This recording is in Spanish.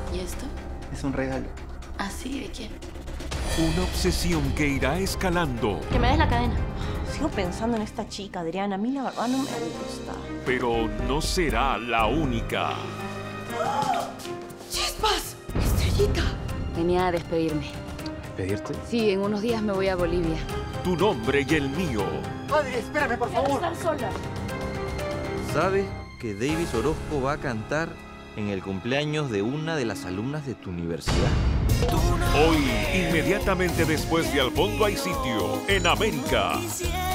¿Y esto? Es un regalo. ¿Ah, sí? ¿De quién? Una obsesión que irá escalando, Que me des la cadena. Sigo pensando en esta chica, Adriana. A mí la verdad no me gusta. pero no será la única. ¡Chispas! ¡Estrellita! Venía a despedirme. ¿Pedirte? Sí, en unos días me voy a Bolivia. Tu nombre y el mío. Padre, espérame, por favor. Estar sola. ¿Sabes que Davis Orozco va a cantar en el cumpleaños de una de las alumnas de tu universidad? Hoy, inmediatamente después de Al fondo hay sitio, en América.